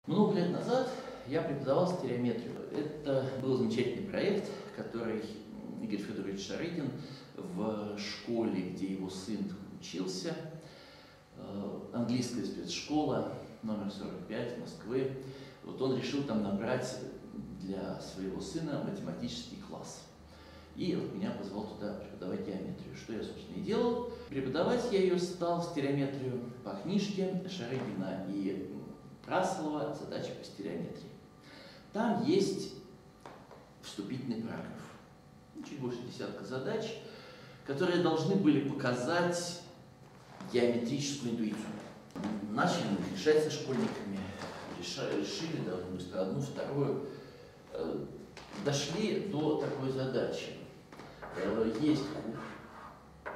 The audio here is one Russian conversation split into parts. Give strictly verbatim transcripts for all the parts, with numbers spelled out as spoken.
Много лет назад я преподавал стереометрию. Это был замечательный проект, который Игорь Федорович Шарыгин в школе, где его сын учился, английская спецшкола номер сорок пять Москвы, вот он решил там набрать для своего сына математический класс. И вот меня позвал туда преподавать геометрию, что я, собственно, и делал. Преподавать я ее стал, стереометрию, по книжке Шарыгина и Расселова «Задачи по стереометрии». Там есть вступительный параграф, чуть больше десятка задач, которые должны были показать геометрическую интуицию. Начали их решать со школьниками, решили довольно быстро одну, вторую. Дошли до такой задачи. Есть куб,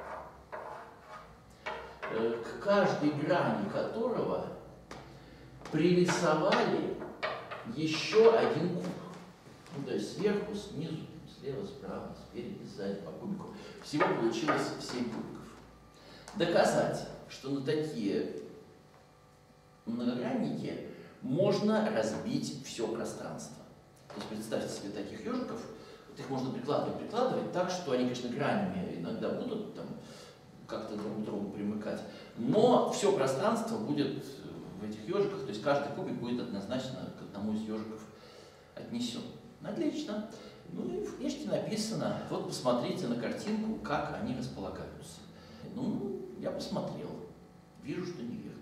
к каждой грани которого пририсовали еще один куб. Ну, то есть сверху, снизу, слева, справа, спереди, сзади, по кубику. Всего получилось семь кубиков. Доказать, что на такие многогранники можно разбить все пространство. То есть представьте себе таких ежиков, вот их можно прикладывать, прикладывать так, что они, конечно, гранями иногда будут там как-то друг к другу примыкать, но все пространство будет в этих ежиках, то есть каждый кубик будет однозначно к одному из ежиков отнесен. Отлично. Ну и в книжке написано, вот посмотрите на картинку, как они располагаются. Ну, я посмотрел, вижу, что неверно.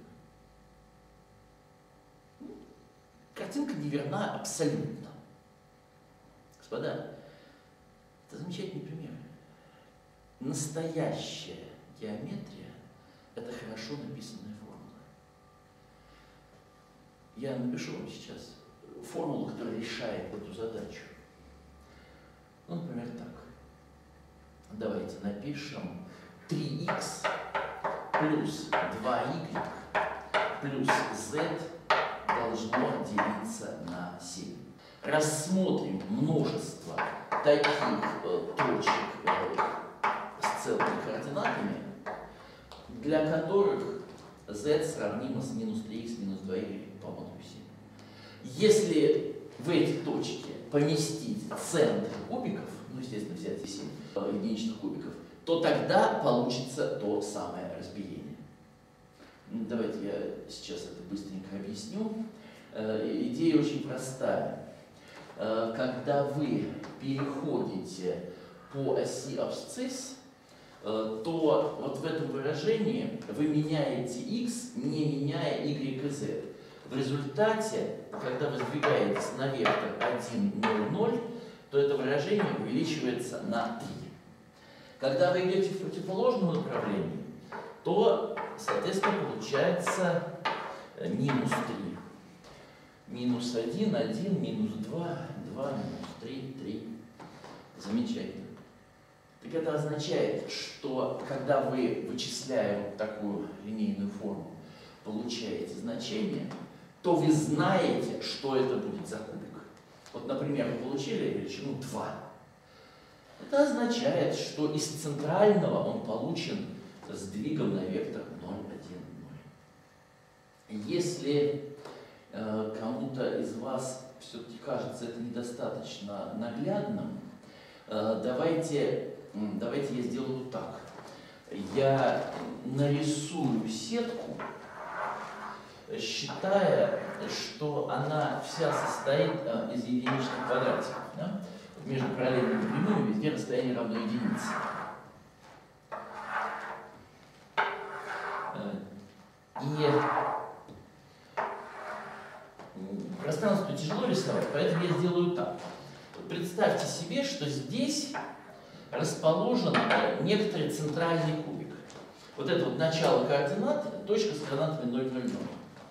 Ну, картинка неверна абсолютно. Господа, это замечательный пример. Настоящая геометрия – это хорошо написанная формула. Я напишу вам сейчас формулу, которая решает эту задачу. Ну, например, так. Давайте напишем три икс плюс два игрек плюс z должно делиться на семь. Рассмотрим множество таких э, точек э, с целыми координатами, для которых z сравнимо с минус три икс минус два y по модулю семь. Если в эти точки поместить центр кубиков, ну, естественно, взять семь единичных кубиков, то тогда получится то самое разбиение. Давайте я сейчас это быстренько объясню. Идея очень простая. Когда вы переходите по оси абсцисс, то вот в этом выражении вы меняете x, не меняя y и z. В результате, когда вы сдвигаетесь на вектор один, ноль, ноль, то это выражение увеличивается на три. Когда вы идете в противоположном направлении, то, соответственно, получается минус три. Минус один, один, минус два, два, минус три, три. Замечательно. Так это означает, что когда вы, вычисляя вот такую линейную форму, получаете значение, то вы знаете, что это будет за кубик. Вот, например, вы получили величину два. Это означает, что из центрального он получен сдвигом на вектор ноль, один, ноль. Если э, кому-то из вас все-таки кажется это недостаточно наглядным, э, давайте, давайте я сделаю так. Я нарисую сетку, считая, что она вся состоит э, из единичных квадратиков. Да? Между параллельными прямыми везде расстояние равно единице. И пространство тяжело рисовать, поэтому я сделаю так. Представьте себе, что здесь расположен некоторый центральный кубик. Вот это вот начало координат, точка с координатами ноль, ноль, ноль.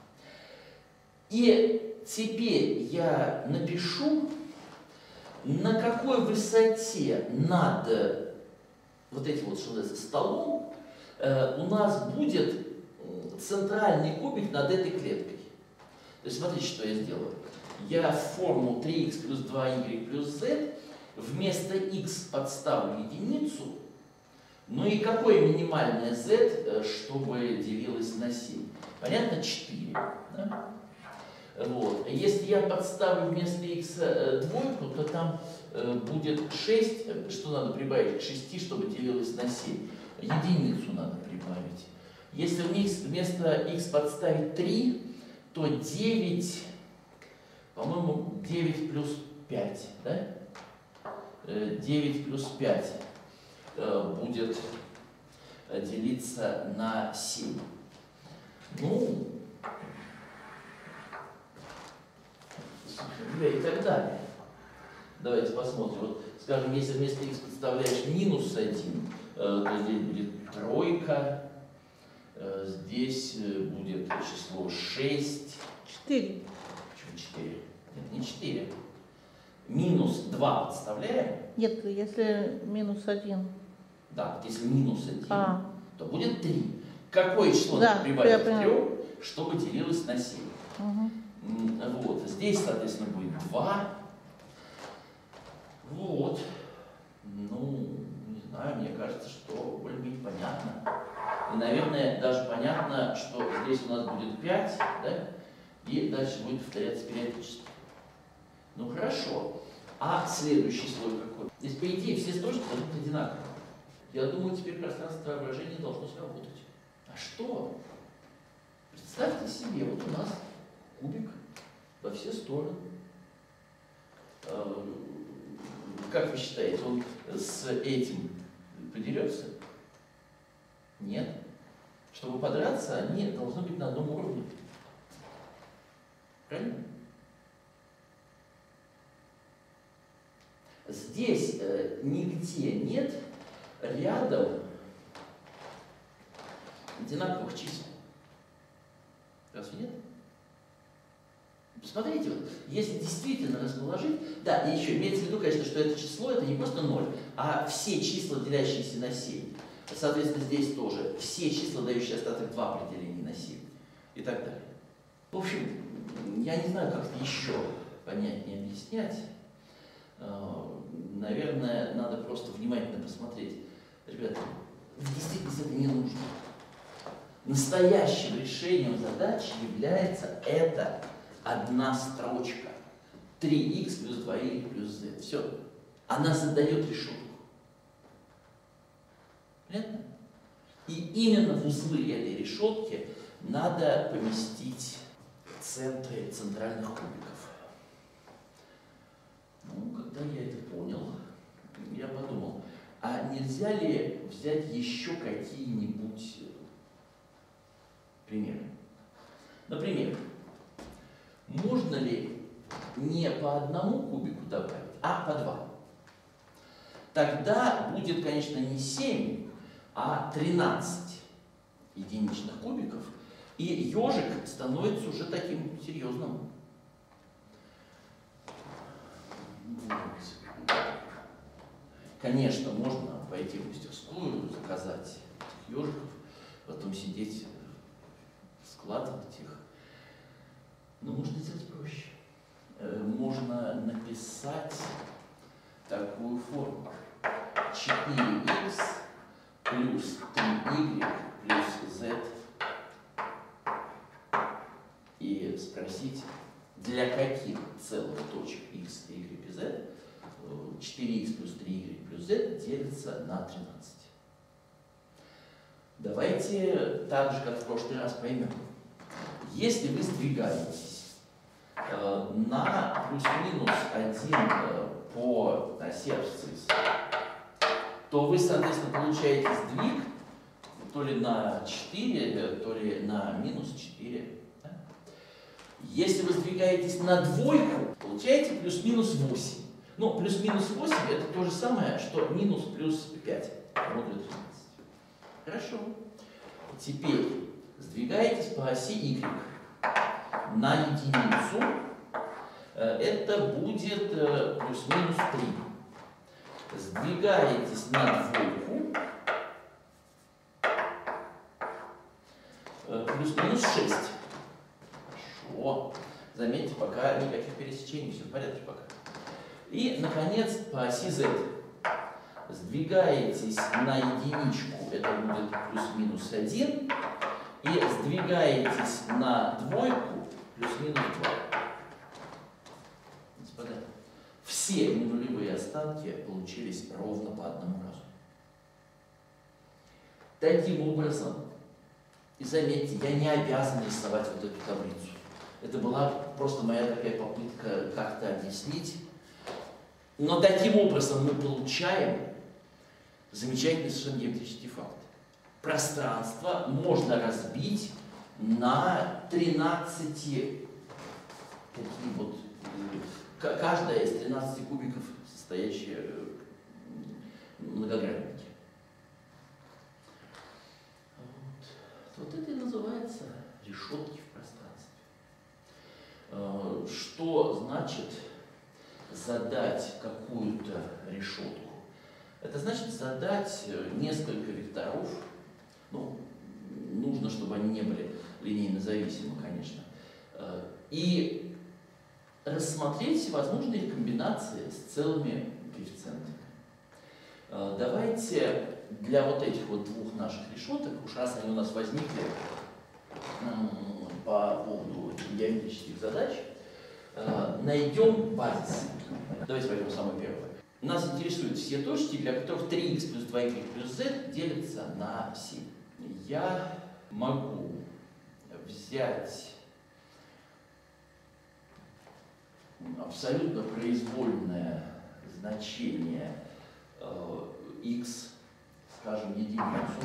И теперь я напишу, на какой высоте над вот этим вот столом э, у нас будет центральный кубик над этой клеткой. То есть смотрите, что я сделаю. Я в форму три икс плюс два y плюс z вместо x подставлю единицу. Ну и какое минимальное z, чтобы делилось на семь? Понятно, четыре. Да? Вот. Если я подставлю вместо x двойку, то там э, будет шесть, что надо прибавить к шести, чтобы делилось на семь. Единицу надо прибавить. Если вместо x подставить три, то девять, по-моему, девять плюс пять, да? девять плюс пять э, будет делиться на семь. Ну, и так далее. Давайте посмотрим. Вот, скажем, если вместо x подставляешь минус один, э, то здесь будет тройка, э, здесь будет число шесть. четыре. Почему четыре? Нет, не четыре. Минус два подставляем? Нет, если минус один. Да, вот если минус один, а. то будет три. Какое число да, надо прибавить к трем, чтобы делилось на семь? Угу. Вот. Здесь, соответственно, будет два. Вот. Ну, не знаю, мне кажется, что более-менее понятно. И, наверное, даже понятно, что здесь у нас будет пять, да? И дальше будет повторяться периодически. Ну, хорошо. А следующий слой какой? Здесь, по идее, все строчки должны быть одинаковые. Я думаю, теперь пространство воображения должно сработать. А что? Представьте себе, вот у нас кубик во все стороны. Как вы считаете, он с этим подерется? Нет. Чтобы подраться, они должны быть на одном уровне. Правильно? Здесь э, нигде нет рядом одинаковых чисел. Разве нет? Посмотрите, вот, если действительно расположить, да, и еще имеется в виду, конечно, что это число, это не просто ноль, а все числа, делящиеся на семь. Соответственно, здесь тоже все числа, дающие остаток два при делении на семь. И так далее. В общем, я не знаю, как это еще понятнее объяснять. Наверное, надо просто внимательно посмотреть. Ребята, в действительности это не нужно. Настоящим решением задачи является эта одна строчка. три икс плюс два y плюс z. Все. Она задает решетку. Понятно? И именно в узлы этой решетки надо поместить центры центральных кубиков. Ну, когда я это понял, я подумал, а нельзя ли взять еще какие-нибудь примеры? Например, можно ли не по одному кубику добавить, а по два? Тогда будет, конечно, не семь, а тринадцать единичных кубиков, и ежик становится уже таким серьезным. Конечно, можно пойти в мастерскую, заказать этих ежиков, потом сидеть, складывать их. Но можно сделать проще. Можно написать такую формулу. четыре икс плюс три y плюс z. И спросить, для каких целых точек x, y и z четыре икс плюс три y плюс z делится на тринадцать. Давайте так же, как в прошлый раз, поймем. Если вы сдвигаетесь э, на плюс-минус один э, по оси абсцисса, то вы, соответственно, получаете сдвиг то ли на четыре, то ли на минус четыре. Да? Если вы сдвигаетесь на двойку, получаете плюс-минус восемь. Ну, плюс-минус восемь это то же самое, что минус плюс пять. Модуль тринадцать. Хорошо. Теперь сдвигаетесь по оси y на единицу. Это будет плюс-минус три. Сдвигаетесь на двойку. Плюс-минус шесть. Хорошо. Заметьте, пока никаких пересечений, все в порядке пока. И, наконец, по оси z. Сдвигаетесь на единичку, это будет плюс-минус один. И сдвигаетесь на двойку, плюс-минус два. Господа, все ненулевые останки получились ровно по одному разу. Таким образом, и заметьте, я не обязан рисовать вот эту таблицу. Это была просто моя такая попытка как-то объяснить. Но таким образом мы получаем замечательный совершенно геометрический факт. Пространство можно разбить на тринадцать, такие вот, каждая из тринадцати кубиков, состоящая многогранники. Вот. Вот это и называется решетки в пространстве. Что значит задать какую-то решетку? Это значит задать несколько векторов. Ну, нужно, чтобы они не были линейно зависимы, конечно. И рассмотреть всевозможные их комбинации с целыми коэффициентами. Давайте для вот этих вот двух наших решеток, уж раз они у нас возникли по поводу геометрических задач, найдем базис. Давайте возьмем самое первое. Нас интересуют все точки, для которых три икс плюс два игрек плюс z делятся на семь. Я могу взять абсолютно произвольное значение э, x, скажем, единицу,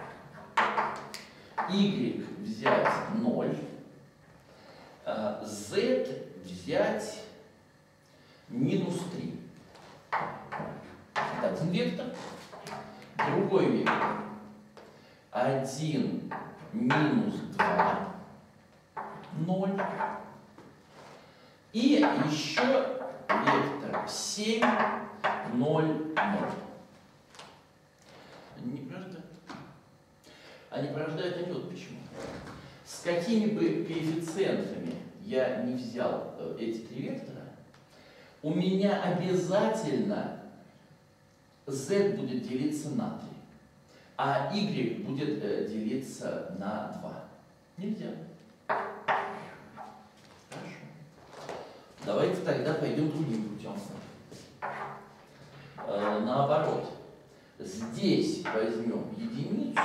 y взять ноль, э, z взять минус три. Один вектор, другой вектор. один минус два, ноль. И еще вектор семь, ноль, ноль. Они не порождают. Они порождают они вот почему. С какими бы коэффициентами я не взял эти три вектора, у меня обязательно z будет делиться на три, а y будет э, делиться на два. Нельзя. Хорошо. Давайте тогда пойдем другим путем. Э, наоборот. Здесь возьмем единицу.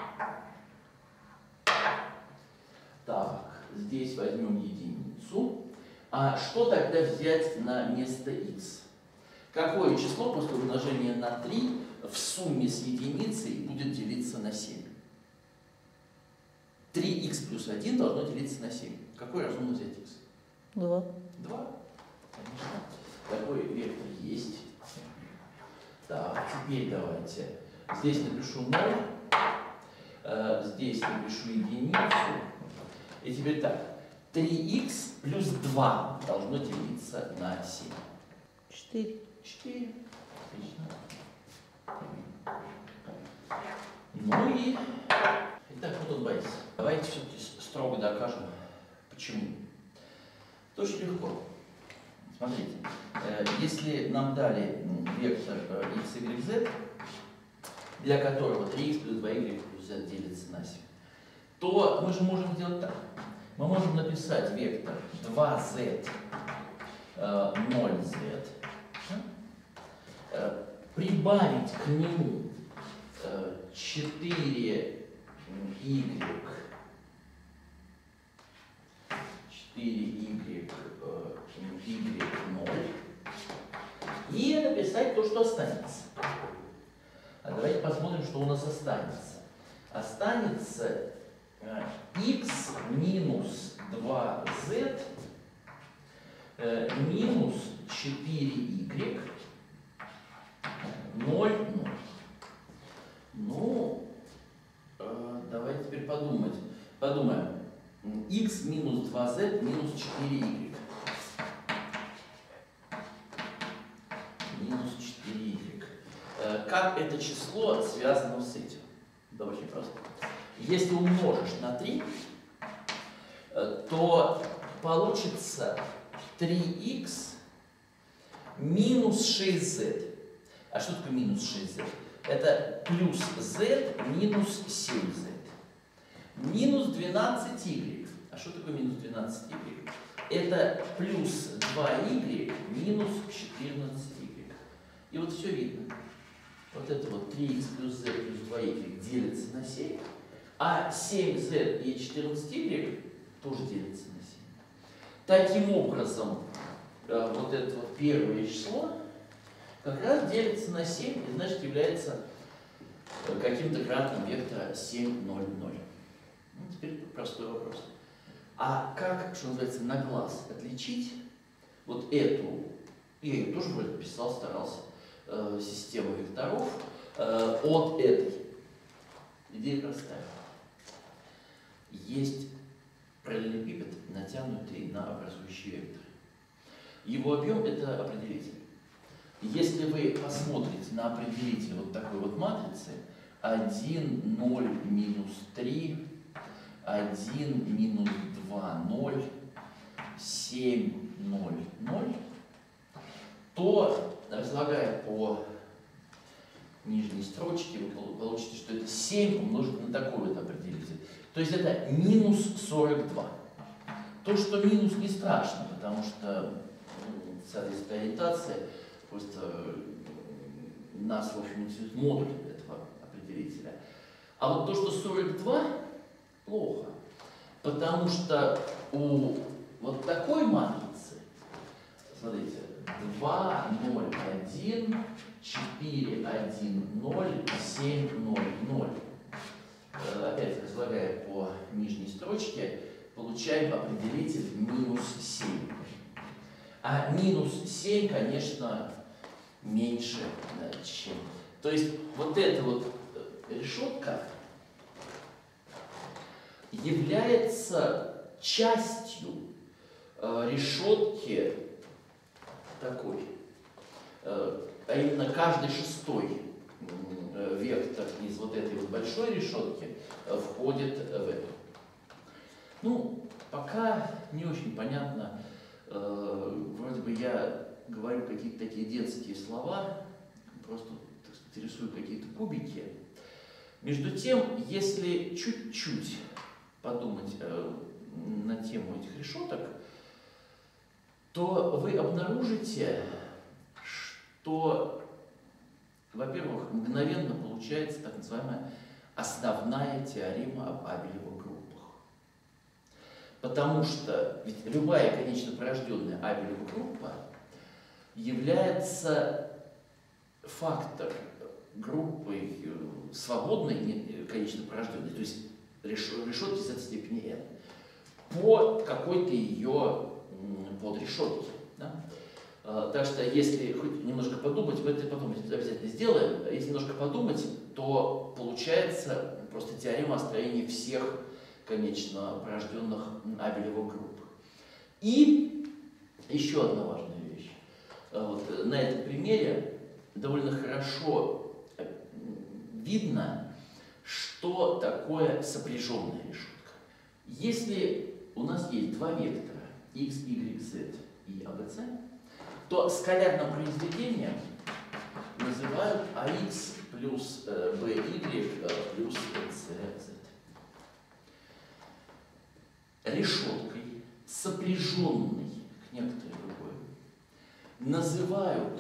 Так, здесь возьмем единицу. А что тогда взять на место x? Какое число после умножения на три в сумме с единицей будет делиться на семь? три икс плюс один должно делиться на семь. Какой разумно взять x? два. два. Конечно. Такой вектор есть. Так, теперь давайте. Здесь напишу ноль. Э, здесь напишу единицу. И теперь так. три икс плюс два должно делиться на семь. четыре. четыре. Отлично. Ну и... Итак, вот он базис. Давайте все-таки строго докажем, почему. Это очень легко. Смотрите, если нам дали вектор x, y, z, для которого три икс плюс два y плюс z делится на семь, то мы же можем сделать так. Мы можем написать вектор два зет, ноль зет, прибавить к нему четыре y, четыре y, y ноль, и написать то, что останется. А давайте посмотрим, что у нас останется. Останется x минус два зет минус четыре y, ноль, ноль. Ну, давайте теперь подумать. Подумаем. X минус два зет минус четыре y. Минус четыре y. Как это число связано с этим? Да очень просто. Если умножишь на три, то получится три икс минус шесть зет. А что такое минус шесть зет? Это плюс z минус семь зет. Минус двенадцать y. А что такое минус двенадцать? тринадцать y. Это плюс два y минус четырнадцать y. И вот все видно. Вот это вот три икс плюс z плюс два y делится на семь, а семь зет и четырнадцать y тоже делится на семь. Таким образом, вот это вот первое число как раз делится на семь и значит является каким-то кратным вектора семь, ноль, ноль. Ну, теперь простой вопрос. А как, что называется, на глаз отличить вот эту, я ее тоже вроде писал, старался, э, систему векторов э, от этой? Идея простая. Есть параллелепипед, натянутый на образующий вектор. Его объем – это определитель. Если вы посмотрите на определитель вот такой вот матрицы, один, ноль, минус три, один, минус два, ноль, семь, ноль, ноль, то, разлагая по нижней строчке, вы получите, что это семь умножить на такой вот определитель. То есть это минус сорок два. То, что минус, не страшно, потому что, соответственно, ориентация, просто нас, в общем, интересует модуль этого определителя. А вот то, что сорок два, плохо. Потому что у вот такой матрицы, смотрите, два, ноль, один, четыре, один, ноль, семь, ноль, ноль. Опять разлагая по нижней строчке, получаем определитель минус семь. А минус семь, конечно, меньше, чем. То есть вот эта вот решетка является частью э, решетки такой, э, а именно каждый шестой э, вектор из вот этой вот большой решетки э, входит в эту. Ну, пока не очень понятно. Вроде бы я говорю какие-то такие детские слова, просто, так сказать, рисую какие-то кубики. Между тем, если чуть-чуть подумать э, на тему этих решеток, то вы обнаружите, что, во-первых, мгновенно получается так называемая основная теорема об Абелевых группах. Потому что ведь любая конечно порожденная Абелева группа является фактор группы свободной конечно порожденной, то есть решетки с этой степени n, по какой-то ее подрешетке. Да? Так что если хоть немножко подумать, мы это потом обязательно сделаем, если немножко подумать, то получается просто теорема о строении всех конечно порожденных Абелевых групп. И еще одна важная вещь. Вот, на этом примере довольно хорошо видно, что такое сопряженная решетка. Если у нас есть два вектора x, y, z и abc, то скалярным произведением называют ax плюс by плюс cz. Решеткой, сопряженной к некоторой другой, называют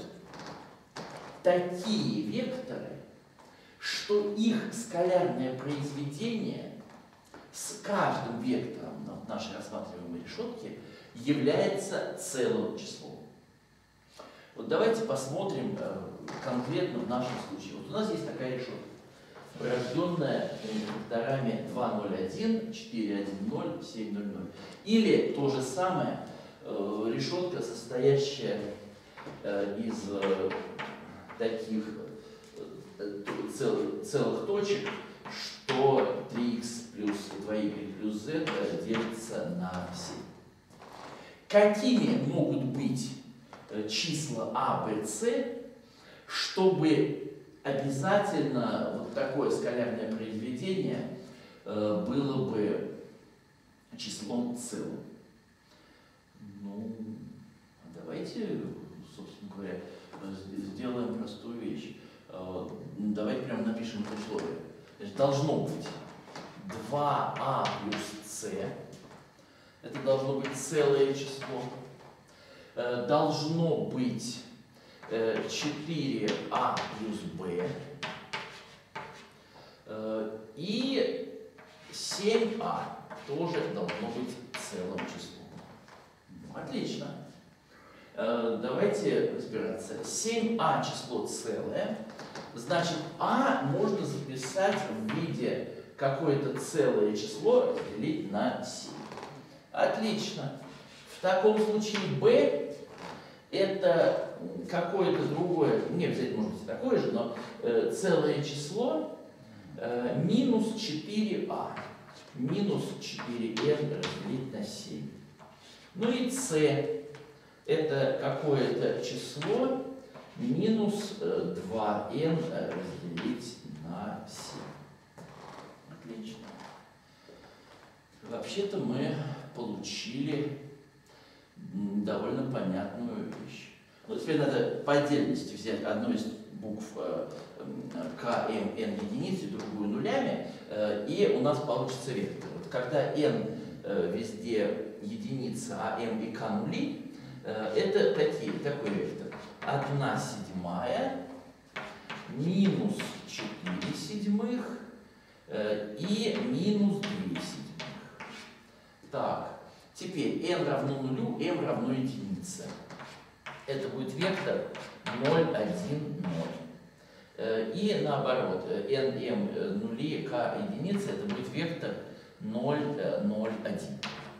такие векторы, что их скалярное произведение с каждым вектором на нашей рассматриваемой решетке является целым числом. Вот давайте посмотрим конкретно в нашем случае. Вот у нас есть такая решетка, порожденная векторами два, ноль, один, четыре, один, ноль, семь, ноль, ноль. Или то же самое э, решетка, состоящая э, из э, таких э, цел, целых точек, что три икс плюс два y плюс z делится на семь. Какими могут быть э, числа а, b, c, чтобы обязательно вот такое скалярное произведение э, было бы числом целым? Ну, давайте, собственно говоря, сделаем простую вещь. Э, давайте прямо напишем это условие. Значит, должно быть два а плюс c Это должно быть целое число. Должно быть четыре а плюс b. И семь а тоже должно быть целым числом. Отлично. Давайте разбираться. семь а число целое. Значит, а можно записать в виде какое-то целое число разделить на семь. Отлично. В таком случае b это какое-то другое, не обязательно может быть такое же, но э, целое число э, минус четыре а. Минус четыре эн разделить на семь. Ну и c это какое-то число минус два эн разделить на семь. Отлично. Вообще-то мы получили довольно понятную вещь. Ну, теперь надо по отдельности взять одну из букв К, М, N единиц и другую нулями, и у нас получится вектор. Вот когда N везде единица, а M и K нули, это такие, такой вектор. одна седьмая минус четыре седьмых и минус две седьмых. Так, теперь n равно нулю, m равно единице. Это будет вектор ноль, один, ноль. И наоборот, n, m нули, k единицы, это будет вектор ноль, ноль, один.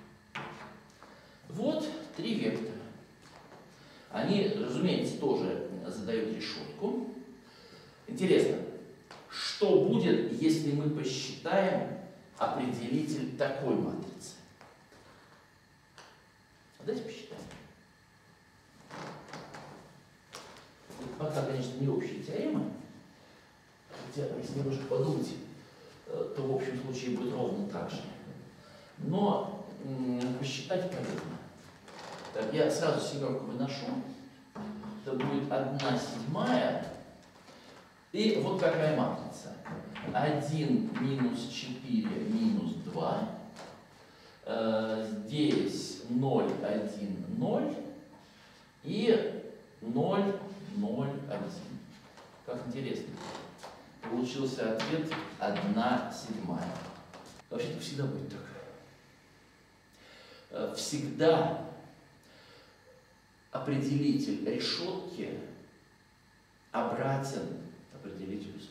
Вот три вектора. Они, разумеется, тоже задают решетку. Интересно, что будет, если мы посчитаем определитель такой матрицы? Давайте посчитаем. Это пока, конечно, не общая теорема. Хотя, если немножко подумать, то в общем случае будет ровно так же. Но посчитать полезно. Так, я сразу семерку выношу. Это будет одна седьмая. И вот какая матрица. один минус четыре минус два. Здесь ноль, один, ноль. И ноль, ноль, один. Как интересно. Получился ответ одна седьмая. Вообще-то всегда будет так. Всегда определитель решетки обратен определителю